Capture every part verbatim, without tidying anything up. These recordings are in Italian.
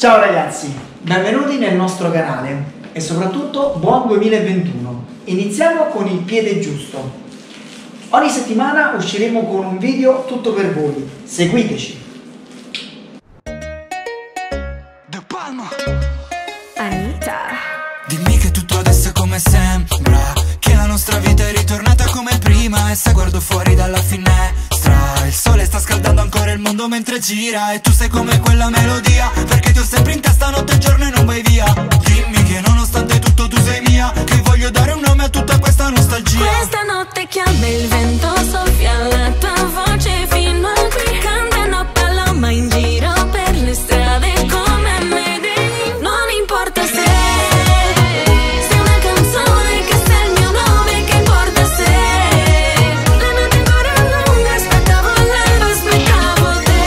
Ciao ragazzi, benvenuti nel nostro canale e soprattutto buon duemilaventuno. Iniziamo con il piede giusto. Ogni settimana usciremo con un video tutto per voi. Seguiteci. De Palma. Anita. Dimmi che tutto adesso è come sembra, che la nostra vita è ritornata come prima. E se guardo fuori dalla finestra, il sole sta scaldando ancora il mondo mentre gira. E tu sei come quella melodia, perché ti ho sempre in testa notte e giorno e non vai via. Dimmi che nonostante tutto tu sei mia, che voglio dare un nome a tutta questa nostalgia. Questa notte chiama il vento, soffia la tua voce fino a qui. Cantano paloma in giro per le strade come me. Non importa se sei una canzone, che sei il mio nome, che importa se la notte ancora lunga, aspettavo l'alba, aspettavo te,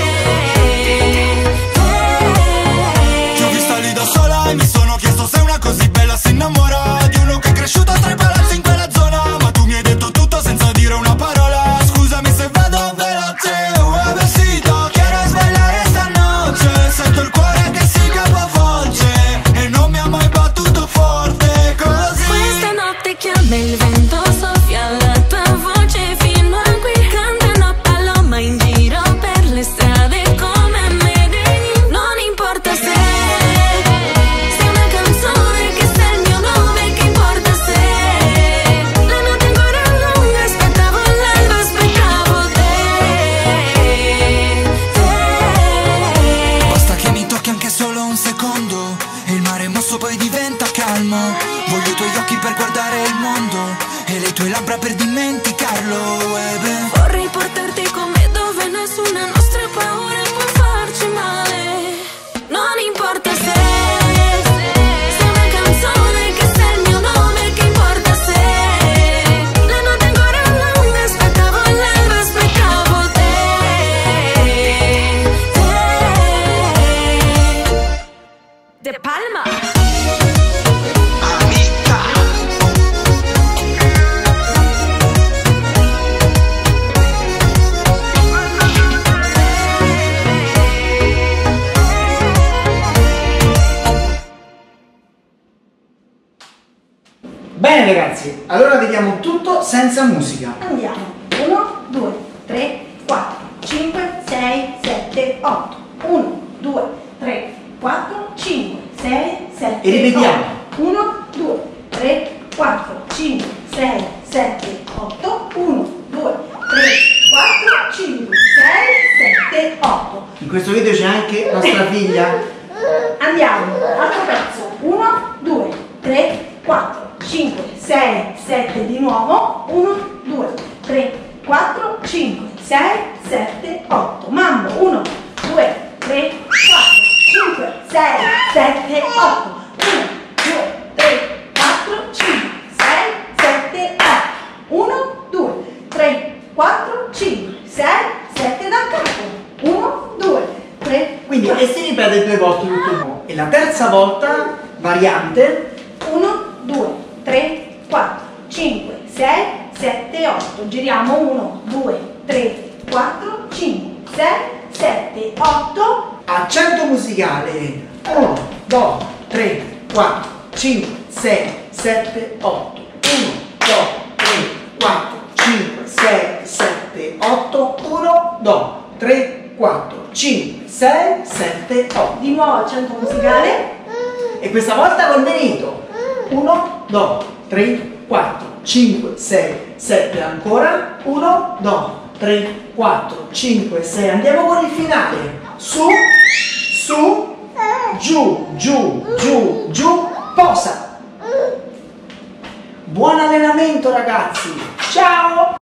te. Ti ho vista lì da sola e mi sono chiesto se una così bella si innamora di uno che è cresciuto tra i palazzi in quella zona. Ma tu mi hai detto tutto senza dire una parola. Scusami se vado veloce, oh besito, quiero sbagliare stanotte. Sento il cuore che si capovolge e non mi ha mai battuto forte così. Questa notte chiama il vento, soffia la tua voce fino a qui. Cantano paloma in giro per le strade come me. Non importa se sei una canzone, che sei il mio nome, che importa se la notte ancora lunga, aspettavo l'alba, aspettavo te, te. Basta che mi tocchi anche solo un secondo e il mare mosso poi diventa calmo. Voglio i tuoi occhi per guardare il mondo e le tue labbra per dimenticarlo. E beh, Vorrei portarti con me dove nessuna nostra paura può farci male. Non importa se sei una canzone, che sei il mio nome, che importa se la notte ancora lunga, aspettavo l'alba, aspettavo te, te. De Palma. Bene ragazzi, allora vediamo tutto senza musica. Andiamo. uno, due, tre, quattro, cinque, sei, sette, otto. uno, due, tre, quattro, cinque, sei, sette, E ripetiamo. uno, due, tre, quattro, cinque, sei, sette, otto. uno, due, tre, quattro, cinque, sei, sette, otto. In questo video c'è anche nostra figlia. Andiamo. Altro pezzo. uno, due, tre, quattro, cinque, sei, sette di nuovo. uno, due, tre, quattro, cinque, sei, sette, otto. Mambo. uno, due, tre, quattro, cinque, sei, sette, otto. uno, due, tre, quattro, cinque, sei, sette, otto. uno, due, tre, quattro, cinque, sei, sette da capo. uno, due, tre, Quindi e si ripete due volte tutto il mondo. E la terza volta, variante. uno, due, tre, quattro, cinque, sei, sette, otto. Giriamo. uno, due, tre, quattro, cinque, sei, sette, otto. Accento musicale. uno, due, tre, quattro, cinque, sei, sette, otto. uno, due, tre, quattro, cinque, sei, sette, otto. uno, due, tre, quattro, cinque, sei, sette, otto. Di nuovo accento musicale. E questa volta col venito. uno, due, tre, quattro, cinque, sei, sette ancora. uno, due, tre, quattro, cinque, sei. Andiamo con il finale. Su, su, giù, giù, giù, giù, posa. Buon allenamento ragazzi. Ciao!